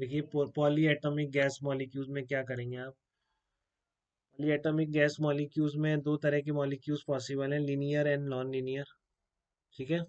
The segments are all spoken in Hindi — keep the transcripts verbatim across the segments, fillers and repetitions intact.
देखिए पॉली एटॉमिक गैस मॉलिक्यूल्स में क्या करेंगे आप। पॉली एटॉमिक गैस मॉलिक्यूल्स में दो तरह के मॉलिक्यूल्स पॉसिबल हैं, लिनियर एंड नॉन लिनियर। ठीक है।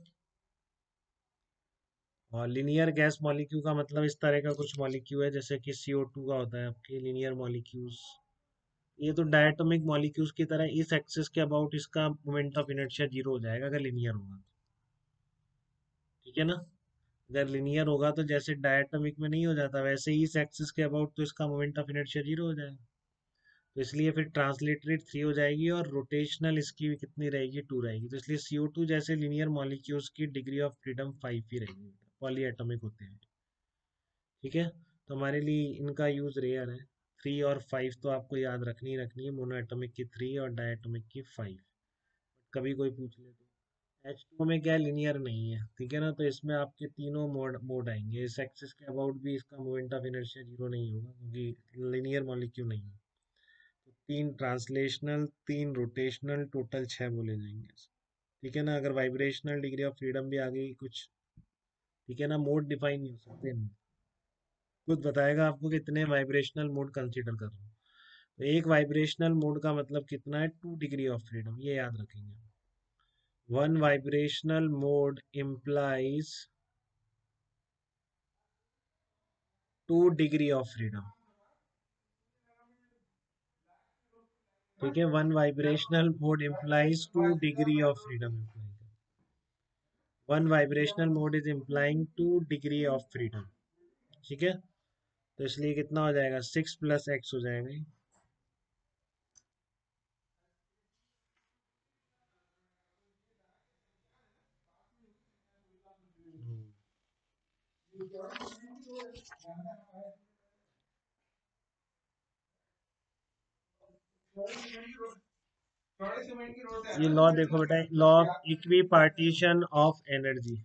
और लिनियर गैस मॉलिक्यूल का मतलब इस तरह का कुछ मॉलिक्यूल है जैसे कि सी ओ टू का होता है आपके लिनियर मॉलिक्यूल्स। ये तो डायटोमिक मॉलिक्यूल्स की तरह इस एक्सिस के अबाउट इसका मोमेंट ऑफ इनर्शिया जीरो हो जाएगा अगर लिनियर होगा। ठीक है ना। अगर लिनियर होगा तो जैसे डायटोमिक में नहीं हो जाता वैसे ही इस एक्सिस के अबाउट तो इसका मोमेंट ऑफ इनर्शिया जीरो हो जाएगा। तो इसलिए फिर ट्रांसलेटरेट थ्री हो जाएगी और रोटेशनल इसकी कितनी रहेगी, टू रहेगी। तो इसलिए सी ओ टू जैसे लिनियर मॉलिक्यूल्स की डिग्री ऑफ फ्रीडम फाइव ही रहेगी, पॉली एटॉमिक होते हैं। ठीक है। तो हमारे लिए इनका यूज रेयर है। थ्री और फाइव तो आपको याद रखनी ही रखनी है, मोनो एटॉमिक की थ्री और डायटोमिक की फाइव। कभी कोई पूछ ले तो एच टू में क्या लिनियर नहीं है, ठीक है ना, तो इसमें आपके तीनों मोड मोड आएंगे। इस एक्सिस के अबाउट भी इसका मोमेंट ऑफ इनर्शिया जीरो नहीं होगा क्योंकि लिनियर मॉलिक्यूल नहीं है। तो तीन ट्रांसलेशनल, तीन रोटेशनल, टोटल छह बोले जाएंगे। ठीक है ना। अगर वाइब्रेशनल डिग्री ऑफ फ्रीडम भी आ गई कुछ, ठीक है ना, मोड डिफाइन नहीं हो सकते हैं। खुद बताएगा आपको कितने वाइब्रेशनल मोड कंसीडर कर रहे हो। तो एक वाइब्रेशनल मोड का मतलब कितना है, टू डिग्री ऑफ फ्रीडम, ये याद रखेंगे। One vibrational mode implies two degree of freedom. ठीक है। One vibrational mode implies two degree of freedom. One vibrational mode is implying two degree of freedom. ठीक है। तो इसलिए कितना हो जाएगा, सिक्स प्लस एक्स हो जाएगा। ये लॉ देखो बेटा, law of equipartition of energy.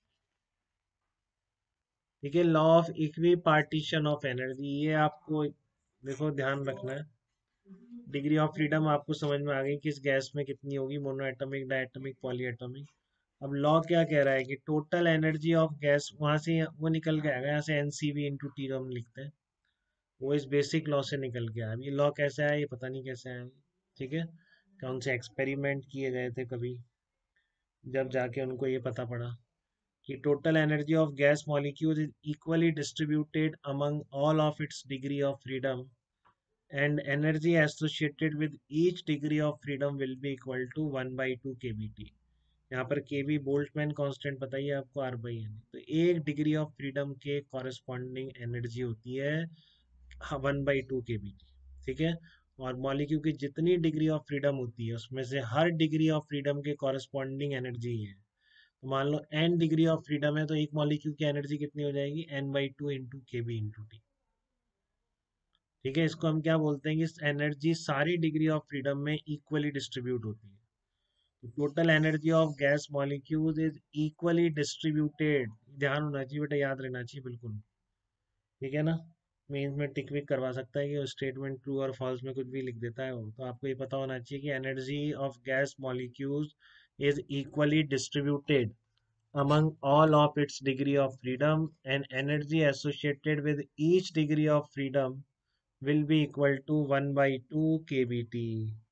ठीक है। Law of equipartition of energy, ये आपको देखो ध्यान रखना है। डिग्री ऑफ फ्रीडम आपको समझ में आ गई किस गैस में कितनी होगी, monoatomic, diatomic, polyatomic. अब लॉ क्या कह रहा है कि टोटल एनर्जी ऑफ गैस, वहां से वो निकल के आएगा, यहाँ से एनसीवी इंटू टी हम लिखते हैं, वो इस बेसिक लॉ से निकल के आया। अब ये लॉ कैसे आया ये पता नहीं कैसे आया। ठीक है। कौन से एक्सपेरिमेंट किए गए थे कभी, जब जाके उनको ये पता पड़ा कि total energy of gas molecules is equally distributed among all of its degree of freedom and energy associated with each degree of freedom will be equal to one by two k B T. यहाँ पर के बी बोल्टमैन कांस्टेंट बताइए आपको, आर बाई एन। तो एक डिग्री ऑफ फ्रीडम के कॉरेस्पॉन्डिंग एनर्जी होती है one by two k B T. ठीक है। और मॉलिक्यूल की जितनी डिग्री ऑफ फ्रीडम होती है उसमें से हर डिग्री ऑफ फ्रीडम के कॉरेस्पॉन्डिंग एनर्जी है। तो मान लो एन डिग्री ऑफ फ्रीडम है तो एक मॉलिक्यूल की एनर्जी कितनी हो जाएगी, N by two into k B into T. ठीक है। इसको हम क्या बोलते हैं कि एनर्जी सारी डिग्री ऑफ फ्रीडम में इक्वली डिस्ट्रीब्यूट होती है। तो total energy of gas molecule is equally distributed. ध्यान होना चाहिए बेटा, याद रहना चाहिए बिल्कुल। ठीक है ना। मीन्स में टिक विक करवा सकता है कि स्टेटमेंट ट्रू और फॉल्स में कुछ भी लिख देता है वो, तो आपको ये पता होना चाहिए कि energy of gas molecules is equally distributed among all of its degree of freedom and energy associated with each degree of freedom will be equal to one by two k B T.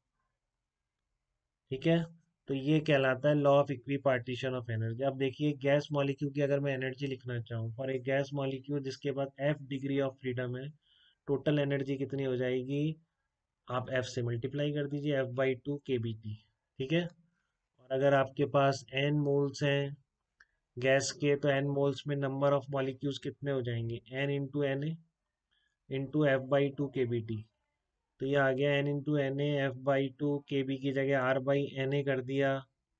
ठीक है। तो ये कहलाता है law of equipartition of energy. अब देखिए गैस मॉलिक्यूल की अगर मैं एनर्जी लिखना चाहूँ फॉर एक गैस मॉलिक्यूल जिसके पास एफ डिग्री ऑफ फ्रीडम है, टोटल एनर्जी कितनी हो जाएगी, आप एफ से मल्टीप्लाई कर दीजिए, F by two k B T. ठीक है। और अगर आपके पास एन मोल्स हैं गैस के, तो एन मोल्स में नंबर ऑफ मॉलिक्यूल्स कितने हो जाएंगे, N into N A into F by two k B T. तो ये आ गया N into N A F by two k B की जगह आर बाई एन ए कर दिया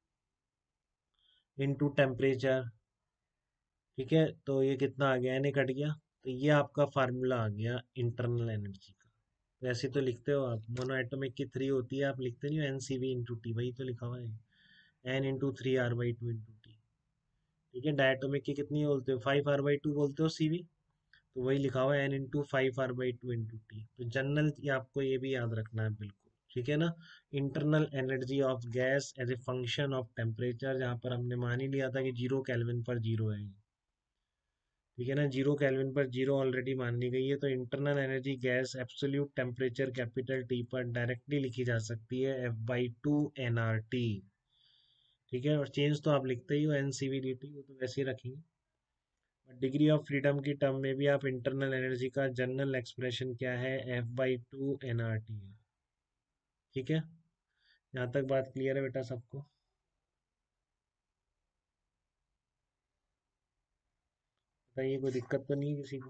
इंटू टेम्परेचर। ठीक है। तो ये कितना आ गया, एन ए कट गया। तो ये आपका फार्मूला आ गया इंटरनल एनर्जी का। तो ऐसे तो लिखते हो आप, मोनो एटॉमिक की थ्री होती है, आप लिखते नहीं हो N C V into T, वही तो लिखा हुआ है, N into three R by two into T. ठीक है। डायटोमिक की कितनी बोलते हो, फाइव आर बाई टू बोलते हो सी वी, तो वही लिखा हुआ है N into five R by two into T. तो जनरल ये आपको ये भी याद रखना है बिल्कुल। ठीक है ना। Internal energy of gas as a function of temperature, जहाँ पर हमने मान ही लिया था कि जीरो केल्विन पर जीरो है। ठीक है ना, जीरो केल्विन पर जीरो ऑलरेडी मान ली गई है, तो internal energy gas absolute temperature capital T पर डायरेक्टली लिखी जा सकती है F by two N R T. ठीक है, और चेंज तो आप लिखते ही हो N C V D T, वो तो वैसे ही रखेंगे। डिग्री ऑफ फ्रीडम की टर्म में भी आप इंटरनल एनर्जी का जनरल एक्सप्रेशन क्या है, F by two N R T है। ठीक है, यहाँ तक बात क्लियर है बेटा सबको? बताइए, कोई दिक्कत तो नहीं है किसी को?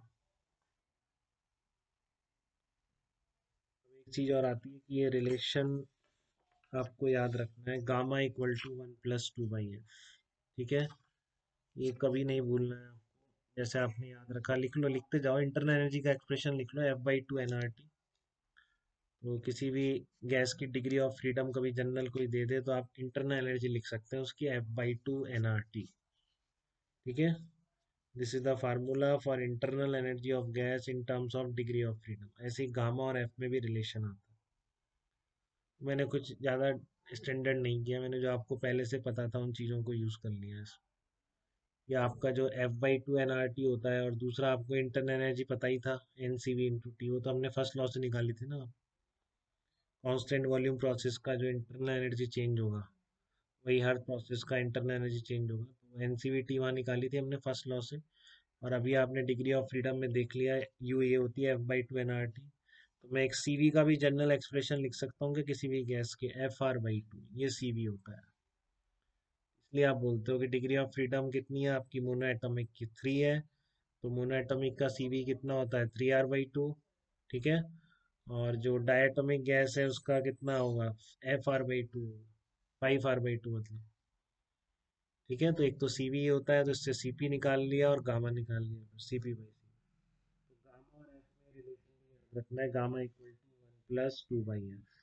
एक चीज और आती है कि ये रिलेशन आपको याद रखना है, gamma equal to one plus two by F. ठीक है, ये कभी नहीं भूलना है आपको। जैसे आपने याद रखा, लिख लो, लिखते जाओ, इंटरनल एनर्जी का एक्सप्रेशन लिख लो, F by two N R T. तो किसी भी गैस की डिग्री ऑफ फ्रीडम कभी जनरल कोई दे दे तो आप इंटरनल एनर्जी लिख सकते हैं उसकी, F by two N R T. ठीक है, this is the formula for internal energy of gas in terms of degree of freedom. ऐसे ही गामा और एफ में भी रिलेशन आता है। मैंने कुछ ज़्यादा स्टैंडर्ड नहीं किया, मैंने जो आपको पहले से पता था उन चीज़ों को यूज़ कर लिया है। या आपका जो F by two N R T होता है, और दूसरा आपको इंटरनल एनर्जी पता ही था, N C V into T, वो तो हमने फर्स्ट लॉ से निकाली थी ना। कांस्टेंट वॉल्यूम प्रोसेस का जो इंटरनल एनर्जी चेंज होगा, वही हर प्रोसेस का इंटरनल एनर्जी चेंज होगा। तो एन सी वी टी वहाँ निकाली थी हमने फर्स्ट लॉ से। और अभी आपने डिग्री ऑफ फ्रीडम में देख लिया, यू ये होती है F by two N R T. तो मैं एक सी वी का भी जनरल एक्सप्रेशन लिख सकता हूँ कि किसी भी गैस के, एफ आर बाई टू, ये सी वी होता है। इसलिए आप बोलते हो कि डिग्री ऑफ फ्रीडम कितनी है आपकी मोनो एटॉमिक की, थ्री है। तो मोनो एटॉमिक का सी वी कितना होता है, थ्री आर बाई टू। ठीक है, और जो डायटोमिक गैस है उसका कितना होगा, F R by two, five R by two मतलब। ठीक है, तो एक तो सी वी होता है, तो इससे सी पी निकाल लिया और गामा निकाल लिया, सी पी बाई सी। तो गामा और एफ में रिलेशन याद रखना है, gamma equal to one plus two by F.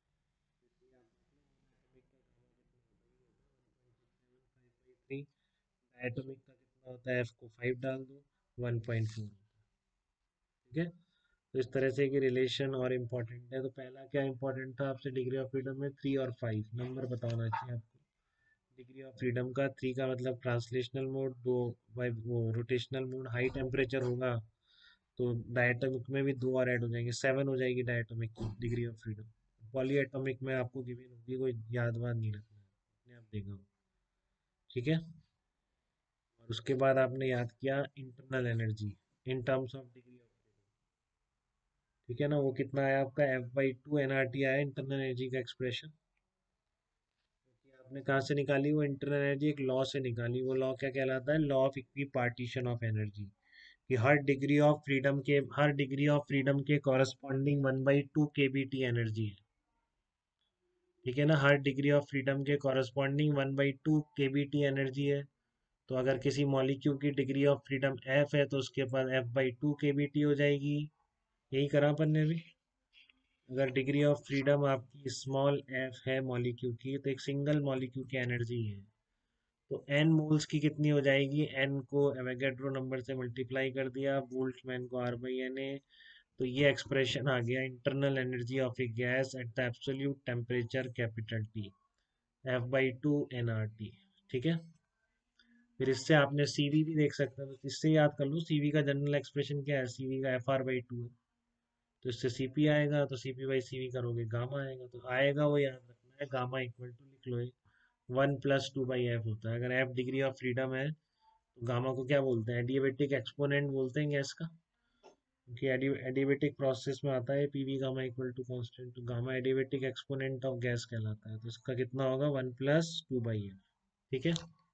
Diatomic का कितना होता है, एफ को फाइव डाल दो, वन पॉइंट फोर। ठीक है, तो इस तरह से कि रिलेशन और इम्पोर्टेंट है। तो पहला क्या इम्पोर्टेंट था आपसे डिग्री ऑफ फ्रीडम में, थ्री और फाइव नंबर बताना चाहिए आपको। डिग्री ऑफ फ्रीडम का थ्री का मतलब ट्रांसलेशनल मोड, दो बाई वो रोटेशनल मोड, हाई टेम्परेचर होगा तो डायटोमिक में भी दो और ऐड हो जाएंगे, सेवन हो जाएगी डायटोमिक की degree of freedom. Polyatomic में आपको गिवन होगी, कोई याद वाद नहीं रखना है, अपने आप देखा। ठीक है, और उसके बाद आपने याद किया internal energy in terms of degree of freedom. ठीक है ना, वो कितना आया आपका, F by two N R T आया इंटरनल एनर्जी का एक्सप्रेशन। आपने कहाँ से निकाली वो इंटरनल एनर्जी, एक लॉ से निकाली। वो लॉ क्या कहलाता है, law of equipartition of energy. कि हर डिग्री ऑफ फ्रीडम के हर डिग्री ऑफ फ्रीडम के corresponding one by two k B T energy है। ठीक है ना, हर डिग्री ऑफ फ्रीडम के corresponding one by two k B T energy है। तो अगर किसी मॉलिक्यूल की डिग्री ऑफ फ्रीडम एफ है तो उसके पास F by two k B T हो जाएगी। यही करा अपन ने भी। अगर डिग्री ऑफ फ्रीडम आपकी स्मॉल एफ है मॉलिक्यूल की, तो एक सिंगल मॉलिक्यूल की एनर्जी है। तो एन मोल्स की कितनी हो जाएगी, एन को एवोगैड्रो नंबर से मल्टीप्लाई कर दिया, बोल्ट्जमैन को आर बाई एन ए। तो ये एक्सप्रेशन आ गया internal energy of a gas at the absolute temperature capital T, F by two N R T. ठीक है, फिर इससे आपने सीवी भी देख सकते हैं, तो इससे याद कर लो सीवी का जनरल एक्सप्रेशन क्या है, सीवी का एफ आर बाई टू है। तो इससे सीपी आएगा, तो सीपी बाई सीवी करोगे, गामा आएगा, तो आएगा वो याद रखना है, गामा इक्वल टू लिख लो, one plus two by F होता है। अगर एफ डिग्री ऑफ फ्रीडम है तो गामा को क्या बोलते हैं, एडिएबेटिक एक्सपोनेंट बोलते हैं गैस का। क्योंकि एडिएबेटिक प्रोसेस में आता है P V gamma equal to constant, तो gamma adiabatic exponent of gas कहलाता है। तो इसका कितना होगा, one plus two by F. ठीक है,